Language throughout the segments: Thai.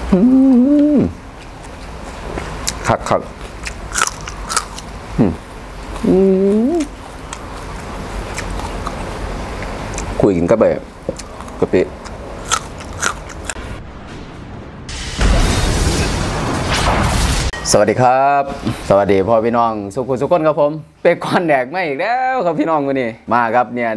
คักคักคุยกินกับแบบกะปิสวัสดีครับสวัสดีพ่อพี่น้องสุขุมสุขคนครับผมเป็กคอนแดกไม่อีกแล้วครับพี่น้องวันนี้มาครับเนี่ย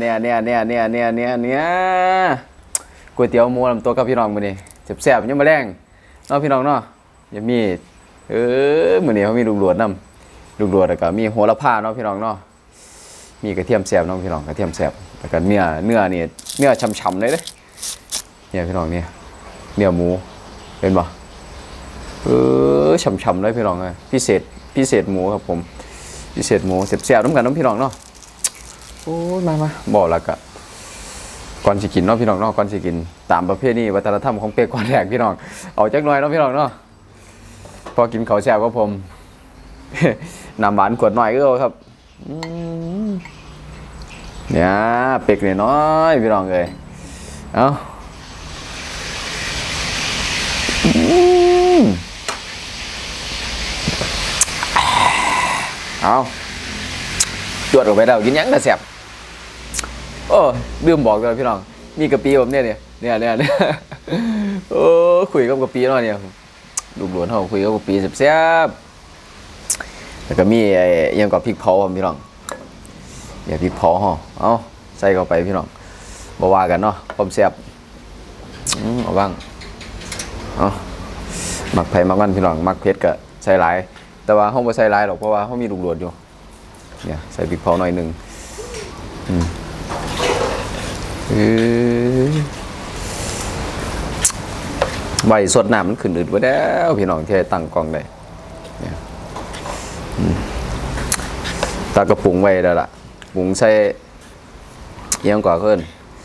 ก๋วยเตี๋ยวหมูลำตัวกับพี่น้องวันนี้แซ่บๆยังมาแรงเนาะพี่น้องเนาะยังมีมื้อนี้เขามีลูกหลวดนำลูกหลวดแล้วก็มีโหระพาเนาะพี่น้องเนาะมีกระเทียมแซ่บเนาะพี่น้องกระเทียมแซ่บแล้วก็เนื้อนี่เนื้อฉ่ำๆเลยเด้เนี่ยพี่น้องเนี่ยเนื้อหมูเป็นบ่ฉ่ำๆเลยพี่น้องเลยพิเศษหมูครับผมพิเศษหมูแซ่บๆน้ำกันน้องพี่น้องเนาะโอ้ยมาบอกแล้วก็ก่อนสิกินเนาะพี่น้องเนาะก่อนสิกินตามประเพณีวัฒนธรรมของเป็กก่อนแรกพี่น้องเอาจักหน่อยเนาะพี่น้องเนาะพอกินข้าวแซ่บก็ผมน้ำหวานขวดหน่อยก็ครับเนี่ยเป็กน้อยพี่น้องเลยเอาจวดออกไปแล้วกินยังกระแสบโอ้ดื่มบอกเลยพี่น้องมีกะปิผมเนี่ยโอ้คุยกับกะปิเนาะเนี่ยลูกหลวงเขาคุยกับกะปิแซ่บแล้วก็มียังกับพริกเผาพี่น้องอย่าพริกเผาห่อเอาใส่เข้าไปพี่น้องบ่ว่ากันเนาะความแซ่บเอาบ้างเอาหมักไผ่หมักมันพี่น้องหมักเผ็ดก็ใส่หลายแต่ว่าห้องไม่ใส่หลายหรอกเพราะว่าห้องมีลูกหลวดอยู่เนี่ยใส่พริกเผาหน่อยหนึ่งใบสดน้ำมันขึ้นอืดไว้แล้วพี่น้องที่ตั้งกล่องได้เนี่ยตากระปุงไว้แล้วล่ะปุงใส่เยี่ยงกว่าขึ้น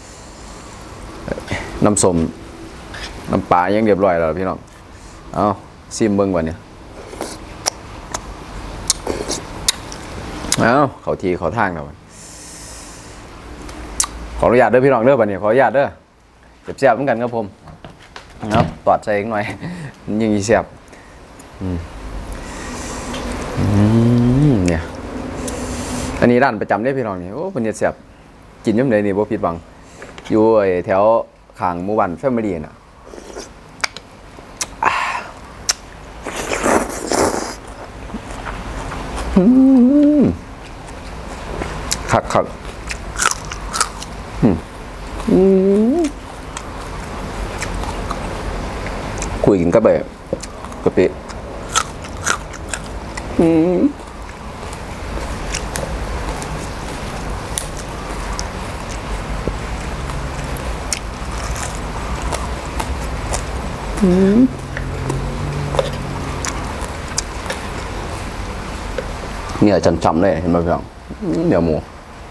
น้ำส้มน้ำปลายังเรียบร้อยแล้วพี่น้องเอาซิมเบิ้งก่อนเนี่ยเขาทีเขาทางแล้วขออนุญาตเด้อพี่น้องเด้อบัดนี้ขออนุญาตเด้อแซ่บๆเหมือนกันครับผมครับตอดใส่อีกหน่อยยังอีแซ่บเนี่ยอันนี้ร้านประจำได้พี่น้องนี่โอ้เป็นแซ่บกินย่ำเลยนี่บ่ผิดหวังอยู่แถวข้างหมู่บ้านแฟมิลี่น่ะคักคุยกินกับแบบกะปิเนี่ยจำๆเลยเห็นไหมพี่น้องเดี๋ยวหมู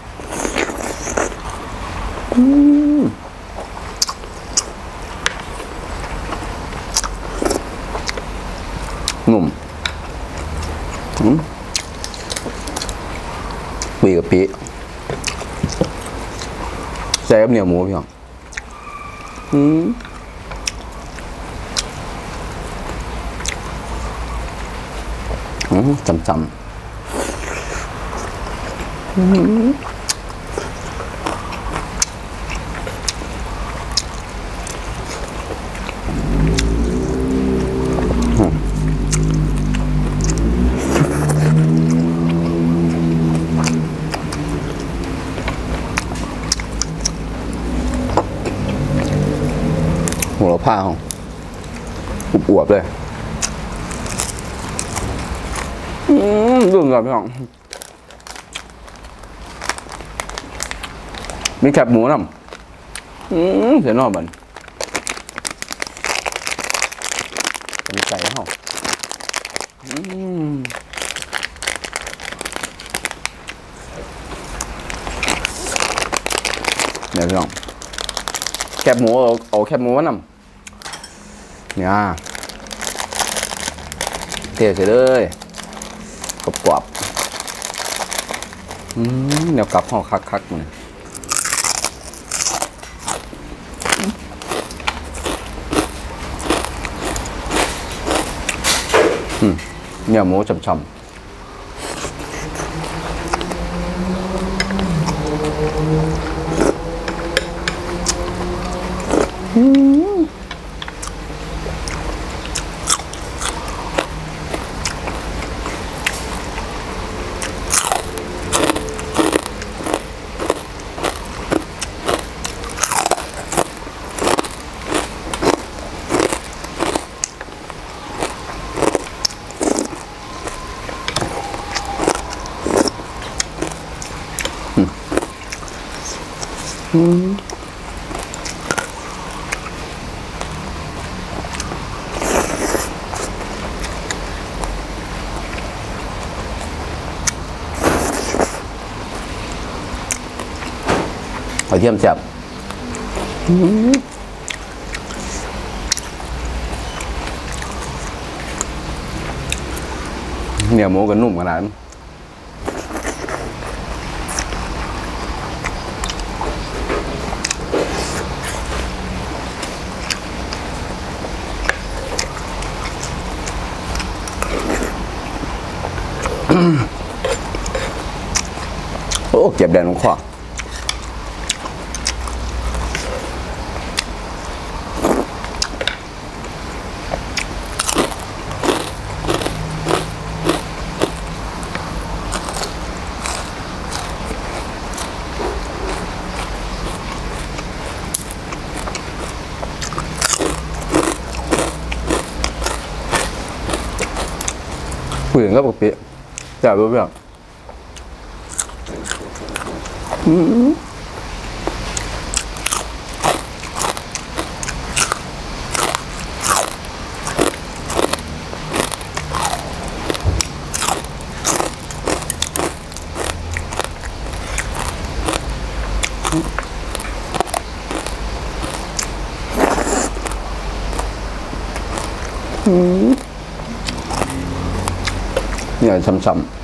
นุ่มปีกับปีใส่กับเหนียวหมูพี่น้องจำหัวเราผ้าของอวบเลยดื่มก่อนพี่น้องมีแคบหมูน้ำเสียนอกบันเป็นไก่เหรอเนี่ยพี่น้องแคบหมูเอาแคบหมูน้ำเนี่ยเทใส่เลยกรอบเดี๋ยวกลับห่อคักๆมันเนื้อหมูฉ่ำกระเทียมแซ่บเนื้อหมูก็นุ่มขนาดนั้นโอ้เก็บแดนของขวาผู้หญิงก็ปกติแต่รู้เรื่องเนี่ยช้ำ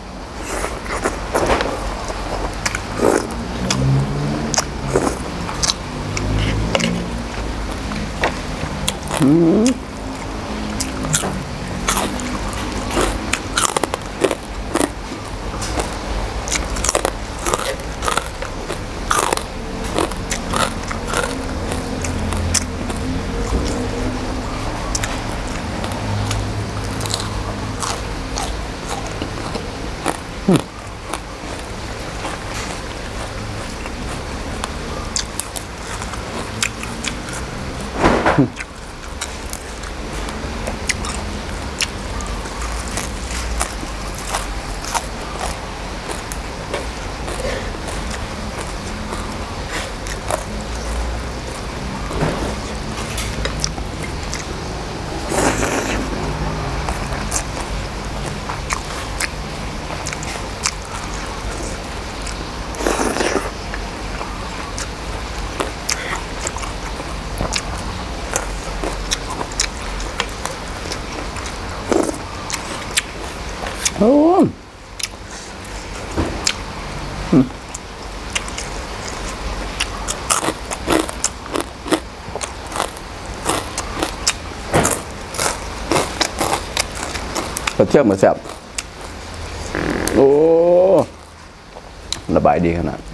โอ้กระเทียมมาแซ่บโอ้ระบายดีขนาด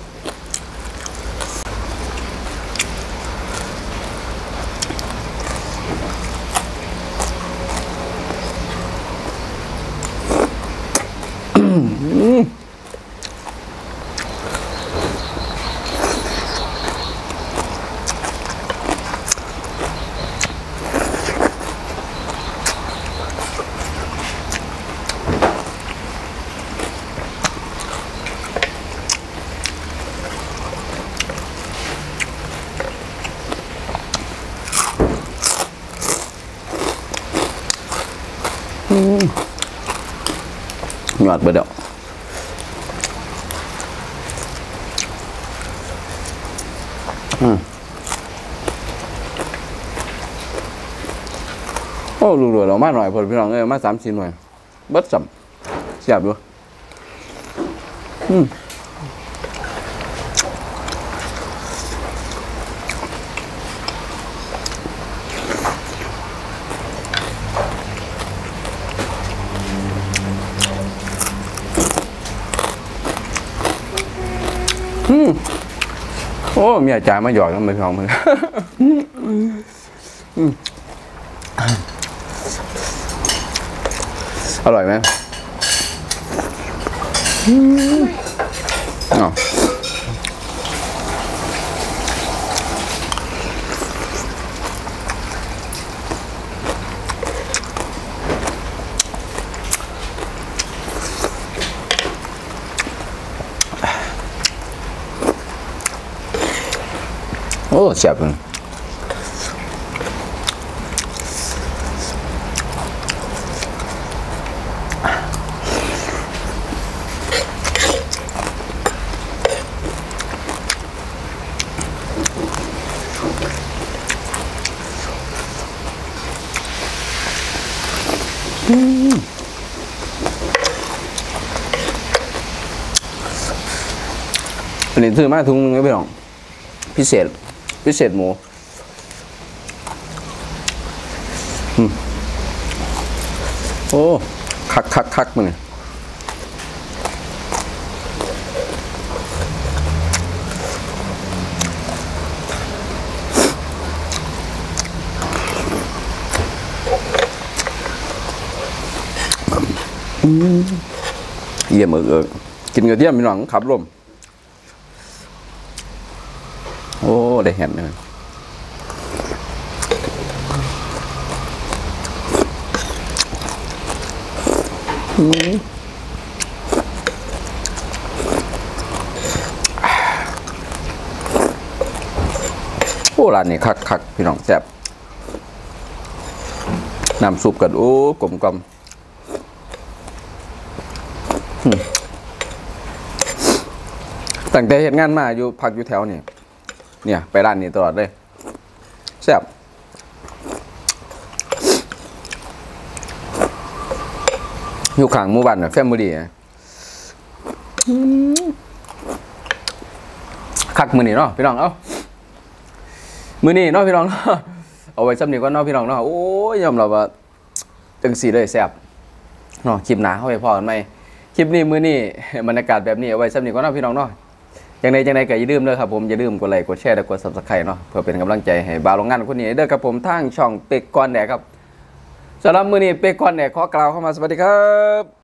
หยอดไปเดี๋ยวโอ้ลูกๆเรามาหน่อยพอพี่น้องมา3-4 หน่วยเบิดสัมเสียบอยู่โอ้มีอาจารย์มาหยอกกันไปของมึงอร่อยไหมอ๋อโอ้แซ่บเลยอันนี้ซื้อมาถุงนึงพี่น้องพิเศษหมูโอ้คักมันเยี่ยมกินกระเทียมพี่น้องขับลมโอ้ได้เห็นเลยโอ้ร้านนี้คักพี่น้องแซ่บน้ำซุปกันโอ้กลมกล่อมตั้งแต่เห็นงานมาอยู่พักอยู่แถวนี่เนี่ยไปร้านนี้ตลอดเลยแซ่บอยู่ข้างหมู่บ้านแฟมิลี่คักมือนี่เนาะพี่น้องมือนี่เนาะพี่น้องเอาไว้ซ้ำนี่ก็เนาะพี่น้องเนาะโอ้ยยอมรับว่าจังสีเลยแซ่บเนาะคลิปหนาเข้าไปพอกันไหมคลิปนี้มือนี่บรรยากาศแบบนี้เอาไว้ซ้ำนี่ก็เนาะพี่น้องเนาะจังใดก็อย่าลืมเด้อครับผมอย่าลืมกดไลค์กดแชร์และกด Subscribe เนาะเพื่อเป็นกำลังใจให้บ่าวโรงงานคนนี้เด้อครับผมทางช่องเป็กก่อนแดกครับสำหรับมือนี้เป็กก่อนแดกขอกล่าวเข้ามาสวัสดีครับ